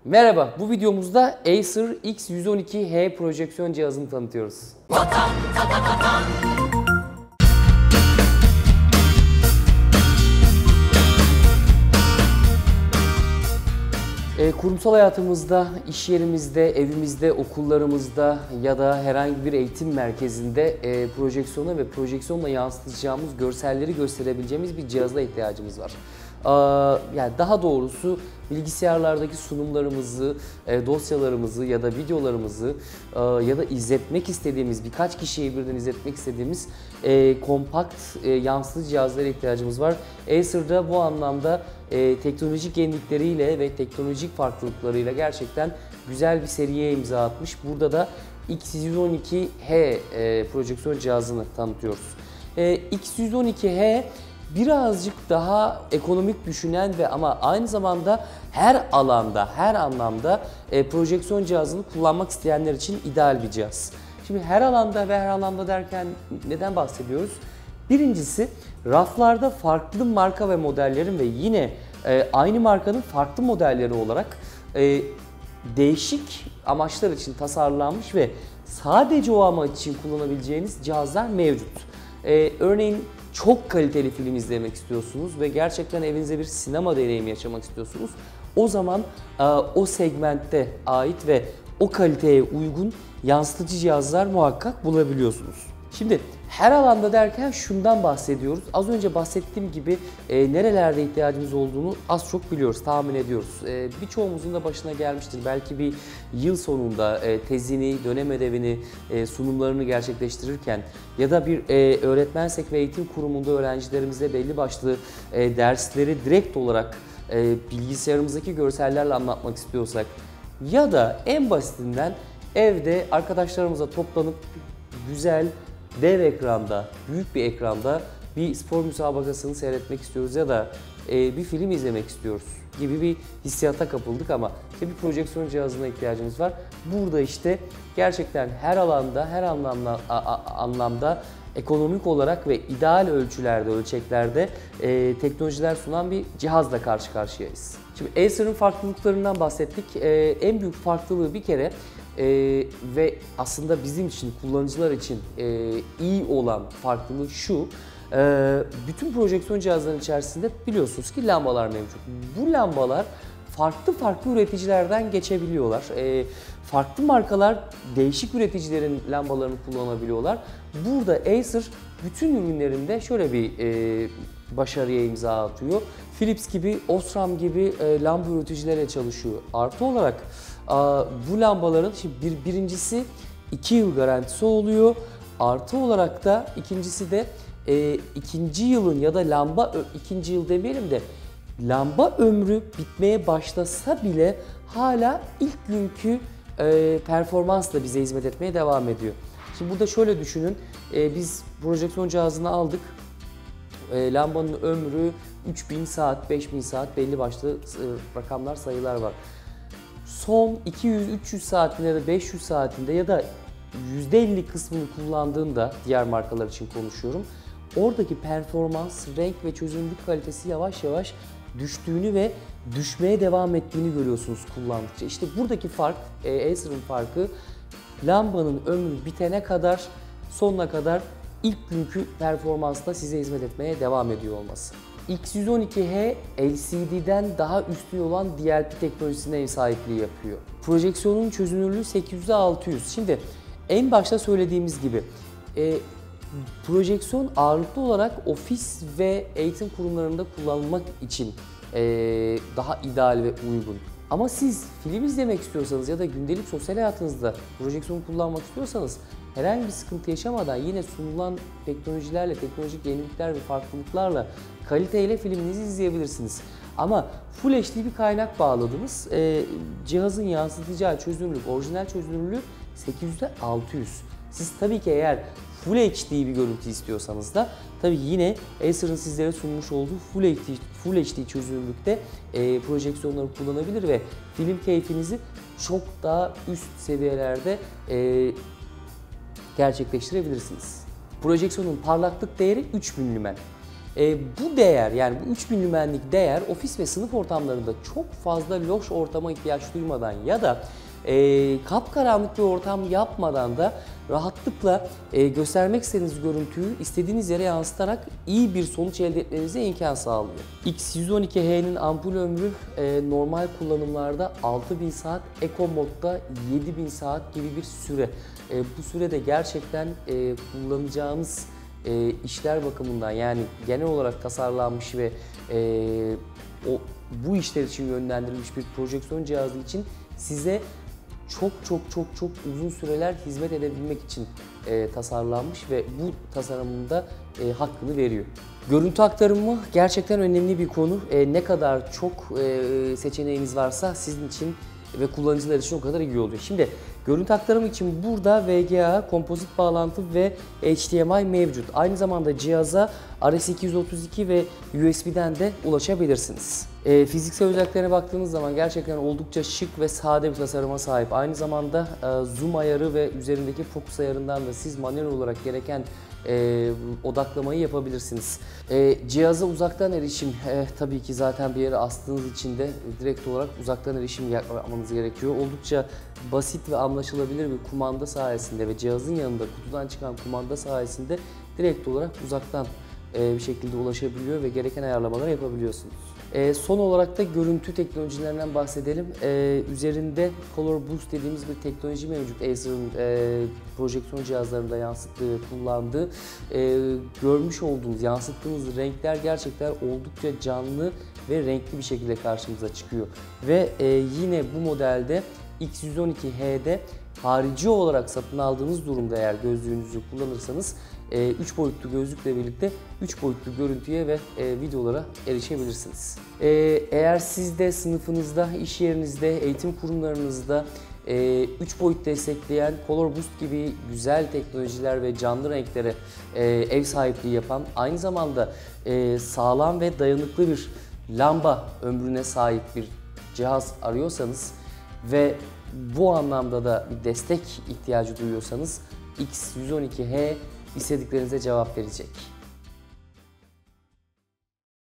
Merhaba, bu videomuzda Acer X112H projeksiyon cihazını tanıtıyoruz. Kurumsal hayatımızda, iş yerimizde, evimizde, okullarımızda ya da herhangi bir eğitim merkezinde projeksiyona ve projeksiyonla yansıtacağımız görselleri gösterebileceğimiz bir cihaza ihtiyacımız var. Yani daha doğrusu bilgisayarlardaki sunumlarımızı, dosyalarımızı ya da videolarımızı ya da izletmek istediğimiz, birkaç kişiye birden izletmek istediğimiz kompakt yansıtıcı cihazlara ihtiyacımız var. Acer'da bu anlamda teknolojik yenilikleriyle ve teknolojik farklılıklarıyla gerçekten güzel bir seriye imza atmış. Burada da X112H projeksiyon cihazını tanıtıyoruz. X112H birazcık daha ekonomik düşünen ve ama aynı zamanda her alanda, her anlamda projeksiyon cihazını kullanmak isteyenler için ideal bir cihaz. Şimdi her alanda ve her anlamda derken neden bahsediyoruz? Birincisi, raflarda farklı marka ve modellerin ve yine aynı markanın farklı modelleri olarak değişik amaçlar için tasarlanmış ve sadece o amaç için kullanabileceğiniz cihazlar mevcut. Örneğin çok kaliteli film izlemek istiyorsunuz ve gerçekten evinize bir sinema deneyimi yaşamak istiyorsunuz. O zaman o segmentte ait ve o kaliteye uygun yansıtıcı cihazlar muhakkak bulabiliyorsunuz. Şimdi her alanda derken şundan bahsediyoruz. Az önce bahsettiğim gibi nerelerde ihtiyacımız olduğunu az çok biliyoruz, tahmin ediyoruz. Birçoğumuzun da başına gelmiştir. Belki bir yıl sonunda tezini, dönem ödevini, sunumlarını gerçekleştirirken ya da bir öğretmensek ve eğitim kurumunda öğrencilerimize belli başlı dersleri direkt olarak bilgisayarımızdaki görsellerle anlatmak istiyorsak ya da en basitinden evde arkadaşlarımıza toplanıp güzel, dev ekranda, büyük bir ekranda bir spor müsabakasını seyretmek istiyoruz ya da bir film izlemek istiyoruz gibi bir hissiyata kapıldık ama işte bir projeksiyon cihazına ihtiyacımız var. Burada işte gerçekten her alanda, her anlamda ekonomik olarak ve ideal ölçülerde, ölçeklerde teknolojiler sunan bir cihazla karşı karşıyayız. Şimdi Acer'ın farklılıklarından bahsettik. En büyük farklılığı bir kere ve aslında bizim için, kullanıcılar için iyi olan farklılığı şu: bütün projeksiyon cihazlarının içerisinde biliyorsunuz ki lambalar mevcut. Bu lambalar farklı üreticilerden geçebiliyorlar. Farklı markalar değişik üreticilerin lambalarını kullanabiliyorlar. Burada Acer bütün ürünlerinde şöyle bir başarıya imza atıyor. Philips gibi, Osram gibi lamba üreticilerle çalışıyor. Artı olarak bu lambaların birincisi 2 yıl garantisi oluyor. Artı olarak da ikincisi de ikinci yılın ya da ikinci yıl demeyelim de lamba ömrü bitmeye başlasa bile hala ilk günkü performansla bize hizmet etmeye devam ediyor. Şimdi burada şöyle düşünün, biz projeksiyon cihazını aldık. Lambanın ömrü 3000 saat, 5000 saat, belli başlı rakamlar, sayılar var. Son 200-300 saatinde ya da 500 saatinde ya da %50 kısmını kullandığında, diğer markalar için konuşuyorum, oradaki performans, renk ve çözünürlük kalitesi yavaş yavaş düştüğünü ve düşmeye devam ettiğini görüyorsunuz kullandıkça. İşte buradaki fark, Acer'ın farkı, lambanın ömrü bitene kadar, sonuna kadar ilk günkü performansla size hizmet etmeye devam ediyor olması. X112H LCD'den daha üstün olan DLP teknolojisine ev sahipliği yapıyor. Projeksiyonun çözünürlüğü 800'e 600. Şimdi en başta söylediğimiz gibi projeksiyon ağırlıklı olarak ofis ve eğitim kurumlarında kullanılmak için daha ideal ve uygun. Ama siz film izlemek istiyorsanız ya da gündelik sosyal hayatınızda projeksiyon kullanmak istiyorsanız herhangi bir sıkıntı yaşamadan yine sunulan teknolojilerle, teknolojik yenilikler ve farklılıklarla kaliteyle filminizi izleyebilirsiniz. Ama Full HD bir kaynak bağladınız. Cihazın yansıtacağı çözünürlük, orijinal çözünürlüğü 800'de 600. Siz tabii ki eğer Full HD bir görüntü istiyorsanız da tabii yine Acer'ın sizlere sunmuş olduğu Full HD çözünürlükte projeksiyonları kullanabilir ve film keyfinizi çok daha üst seviyelerde gerçekleştirebilirsiniz. Projeksiyonun parlaklık değeri 3000 lümen. Bu değer, yani bu 3000 lümenlik değer ofis ve sınıf ortamlarında çok fazla loş ortama ihtiyaç duymadan ya da kapkaranlık bir ortam yapmadan da rahatlıkla göstermek istediğiniz görüntüyü istediğiniz yere yansıtarak iyi bir sonuç elde etmenize imkan sağlıyor. X112H'nin ampul ömrü normal kullanımlarda 6000 saat, Eco modda 7000 saat gibi bir süre. Bu sürede gerçekten kullanacağınız işler bakımından, yani genel olarak tasarlanmış ve bu işler için yönlendirilmiş bir projeksiyon cihazı için size çok uzun süreler hizmet edebilmek için tasarlanmış ve bu tasarımında hakkını veriyor. Görüntü aktarımı gerçekten önemli bir konu. Ne kadar çok seçeneğiniz varsa sizin için ve kullanıcılar için o kadar iyi oluyor. Şimdi görüntü aktarımı için burada VGA, kompozit bağlantı ve HDMI mevcut. Aynı zamanda cihaza RS232 ve USB'den de ulaşabilirsiniz. Fiziksel özelliklerine baktığınız zaman gerçekten oldukça şık ve sade bir tasarıma sahip. Aynı zamanda zoom ayarı ve üzerindeki fokus ayarından da siz manuel olarak gereken odaklamayı yapabilirsiniz. Cihaza uzaktan erişim, tabii ki zaten bir yere astığınız için de direkt olarak uzaktan erişim yapmanız gerekiyor. Oldukça basit ve anlaşılabilir bir kumanda sayesinde ve cihazın yanında kutudan çıkan kumanda sayesinde direkt olarak uzaktan bir şekilde ulaşabiliyor ve gereken ayarlamaları yapabiliyorsunuz. Son olarak da görüntü teknolojilerinden bahsedelim. Üzerinde Color Boost dediğimiz bir teknoloji mevcut. Acer'ın projeksiyon cihazlarında yansıttığı, kullandığı. Görmüş olduğunuz, yansıttığınız renkler gerçekten oldukça canlı ve renkli bir şekilde karşımıza çıkıyor. Ve yine bu modelde X112H'de harici olarak satın aldığınız durumda eğer gözlüğünüzü kullanırsanız 3 boyutlu gözlükle birlikte 3 boyutlu görüntüye ve videolara erişebilirsiniz. Eğer siz de sınıfınızda, iş yerinizde, eğitim kurumlarınızda 3 boyut destekleyen Color Boost gibi güzel teknolojiler ve canlı renklere ev sahipliği yapan, aynı zamanda sağlam ve dayanıklı bir lamba ömrüne sahip bir cihaz arıyorsanız ve bu anlamda da bir destek ihtiyacı duyuyorsanız X112H istediklerinize cevap verecek.